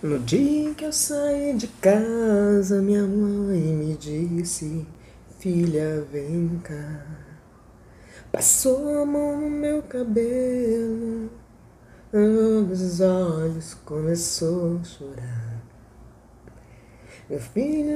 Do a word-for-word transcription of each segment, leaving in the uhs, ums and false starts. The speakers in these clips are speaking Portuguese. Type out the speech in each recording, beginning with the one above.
No dia que eu saí de casa, minha mãe me disse: filha, vem cá. Passou a mão no meu cabelo, os olhos começou a chorar. Meu filho,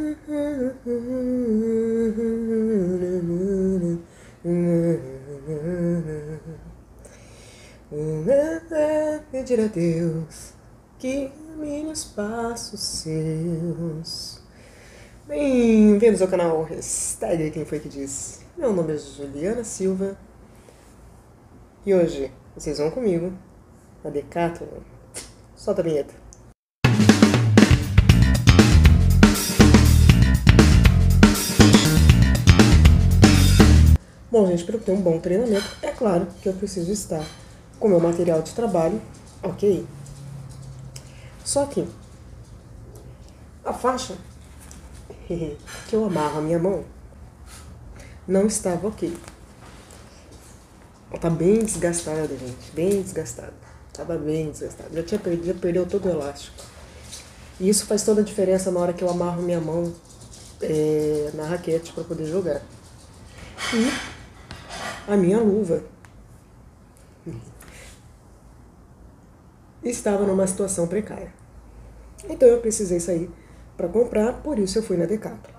pedir a Deus que caminhos passos seus. Bem-vindos ao canal Hashtag Quem Foi Que Disse. Meu nome é Juliana Silva e hoje vocês vão comigo na Decathlon. Solta a vinheta. Bom, gente, para eu ter um bom treinamento, é claro que eu preciso estar com meu material de trabalho, ok? Só que a faixa que eu amarro a minha mão não estava ok. Ela tá bem desgastada, gente, bem desgastada. Tava bem desgastada. Já tinha perdido, já perdeu todo o elástico. E isso faz toda a diferença na hora que eu amarro minha mão é, na raquete para poder jogar. E a minha luva estava numa situação precária. Então eu precisei sair para comprar, por isso eu fui na Decathlon.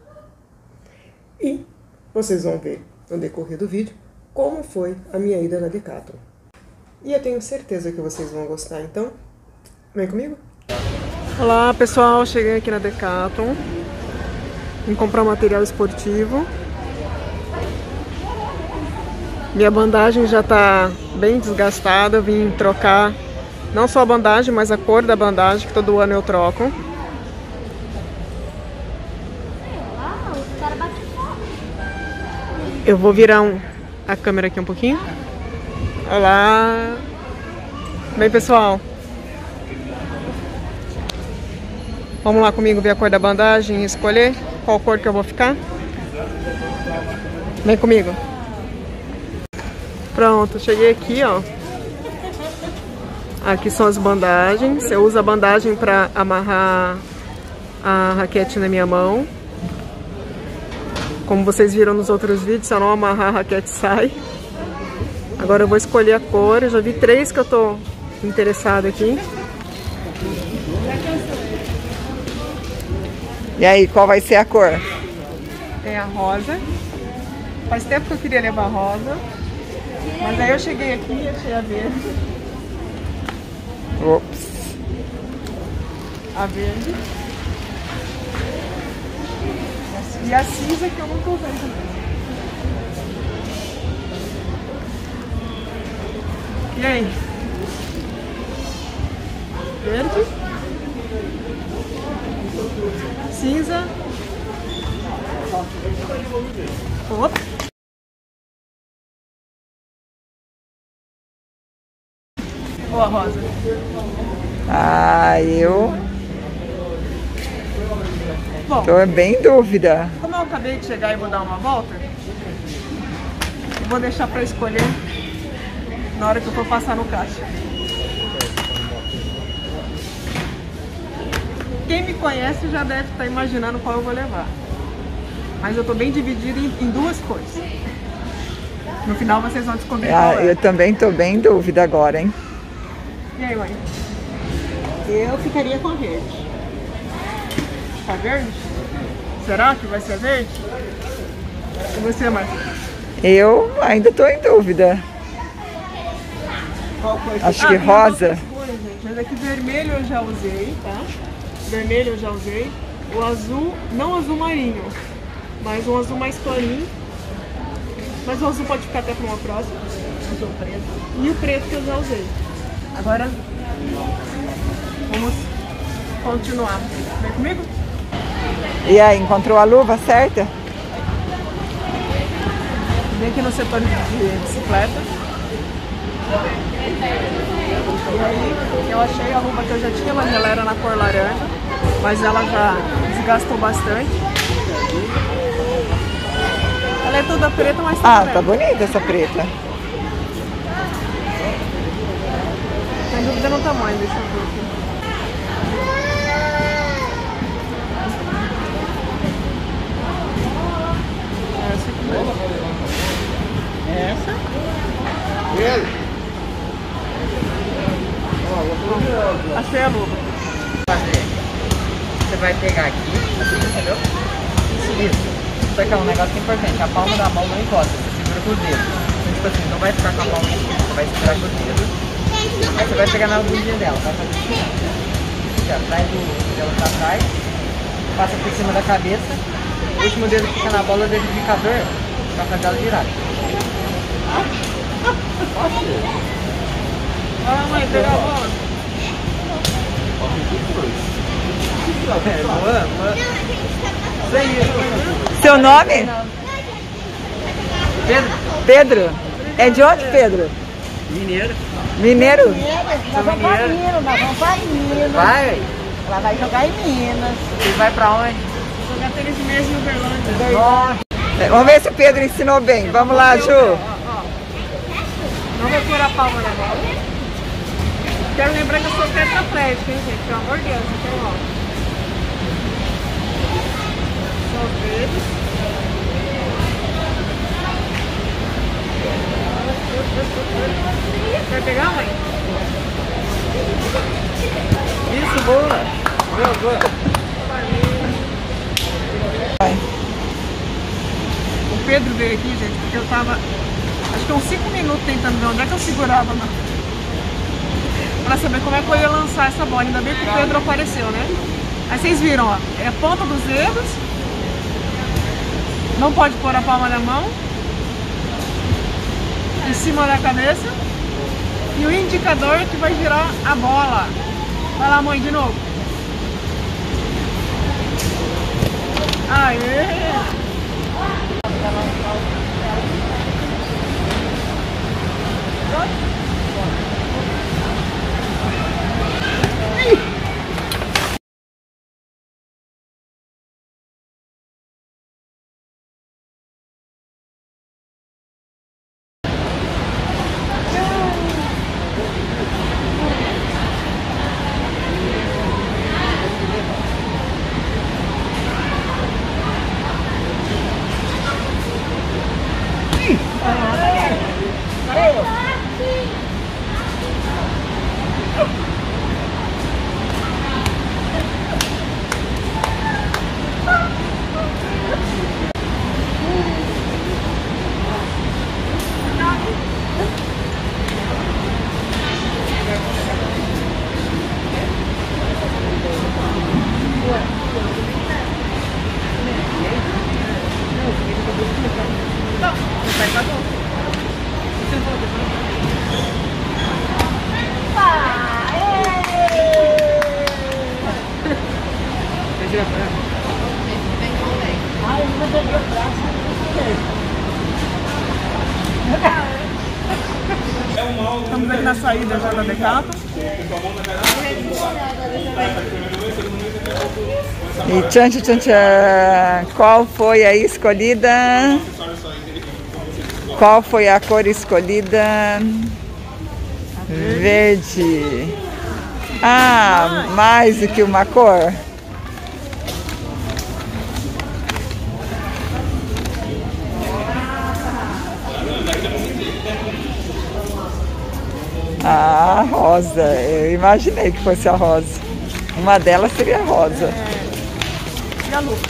E vocês vão ver no decorrer do vídeo como foi a minha ida na Decathlon. E eu tenho certeza que vocês vão gostar, então vem comigo. Olá pessoal, cheguei aqui na Decathlon. Vim comprar material esportivo. Minha bandagem já está bem desgastada, eu vim trocar não só a bandagem, mas a cor da bandagem, que todo ano eu troco. Eu vou virar um, a câmera aqui um pouquinho. Olá! Bem, pessoal, vamos lá comigo ver a cor da bandagem e escolher qual cor que eu vou ficar? Vem comigo! Pronto, cheguei aqui, ó. Aqui são as bandagens. Eu uso a bandagem para amarrar a raquete na minha mão. Como vocês viram nos outros vídeos, se eu não amarrar a raquete sai. Agora eu vou escolher a cor. Eu já vi três que eu tô interessada aqui. E aí, qual vai ser a cor? Tem a rosa. Faz tempo que eu queria levar rosa. Mas aí eu cheguei aqui e achei a verde. Ops. A verde. E a cinza que eu não tô vendo. E aí? Verde. Cinza. Opa. Ou a rosa? Ah, eu Bom, tô bem em dúvida. como eu acabei de chegar e vou dar uma volta, eu vou deixar para escolher na hora que eu for passar no caixa. Quem me conhece já deve estar imaginando qual eu vou levar. Mas eu tô bem dividida em, em duas cores. No final vocês vão descobrir Ah, qual é. eu também tô bem em dúvida agora, hein? E aí, mãe? Eu ficaria com a verde. Tá verde? Será que vai ser verde? E você, mãe? Eu ainda tô em dúvida. Qual cor? Acho ah, que tem rosa. outras cores, gente. Mas aqui vermelho eu já usei, tá? Vermelho eu já usei. O azul, não azul marinho, mas um azul mais clarinho. Mas o azul pode ficar até para uma próxima. O preto. E o preto que eu já usei. Agora, vamos continuar. Vem comigo? E aí, encontrou a luva certa? Vem aqui no setor de bicicleta. E aí, eu achei a luva que eu já tinha, mas ela era na cor laranja. Mas ela já desgastou bastante. Ela é toda preta, mas tá Ah, preta. tá bonita essa preta. Sem dúvida no tamanho, deixa eu ver aqui. Achei a luva. Fazer. Você vai pegar aqui, assim, entendeu? Isso. Só que é um negócio importante, a palma da mão não encosta, você segura com os dedos. Então, tipo assim, não vai ficar com a palma esquerda, você vai segurar com os dedos. Aí você vai pegar na bundinha dela, vai fazer assim. Já traz o dela pra trás, passa por cima da cabeça, o último dedo fica na bola do indicador pra fazer ela girar. Olha, mãe, pega a bola. É, boa, boa. Seu nome? Pedro? Pedro. É de onde, Pedro? Mineiro. Mineiro? Nós vamos pra Minas, nós vamos pra Minas. Vai? Ela vai jogar em Minas. Você vai pra onde? Jogar tênis de mesa em Uberlândia. Nossa. É, vamos ver se o Pedro ensinou bem. Vamos lá, Ju. Não vou pôr a palma na bola. Quero lembrar que eu sou tetraplégica, hein, gente? Pelo amor de Deus, então, ó. Só os dedos. Vai pegar, mãe? Isso, boa. Boa, boa. O Pedro veio aqui, gente, porque eu tava, acho que uns cinco minutos tentando ver onde é que eu segurava na... pra saber como é que eu ia lançar essa bola. Ainda bem que o Pedro apareceu, né? Aí vocês viram, ó, é a ponta dos dedos, não pode pôr a palma da mão, em cima da cabeça, e o indicador que vai girar a bola. Vai lá, mãe, de novo. Aê! Estamos aqui na saída já da Decathlon. E tchan, tchan, tchan, tchan. Qual foi a escolhida? Qual foi a cor escolhida? Verde. Ah, mais do que uma cor? Ah, rosa. Eu imaginei que fosse a rosa. Uma delas seria rosa. E a luva?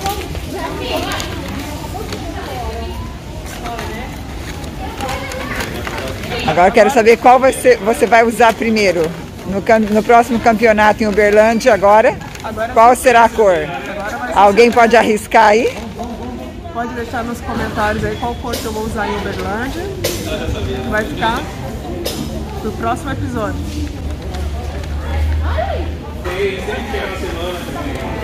Agora eu quero saber qual vai ser, você vai usar primeiro. No, no próximo campeonato em Uberlândia agora, Agora qual será a cor? Agora vai ser Alguém pode arriscar aí? Pode deixar nos comentários aí qual cor que eu vou usar em Uberlândia. Vai ficar pro próximo episódio.